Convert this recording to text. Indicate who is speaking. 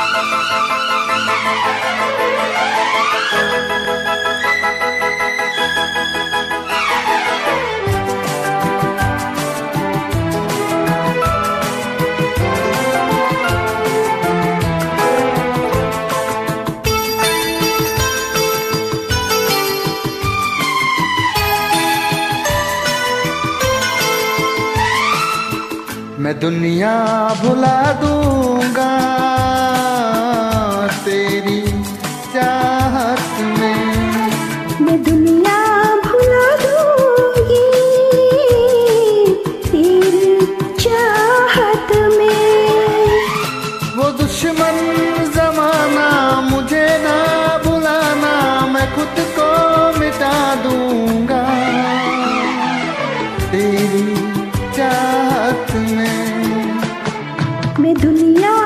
Speaker 1: मैं दुनिया भुला दूंगा तेरी चाहत में।
Speaker 2: मैं दुनिया भुला दूंगी तेरी चाहत में।
Speaker 1: वो दुश्मन जमाना मुझे ना बुलाना, मैं खुद को मिटा दूंगा तेरी चाहत में।
Speaker 2: मैं दुनिया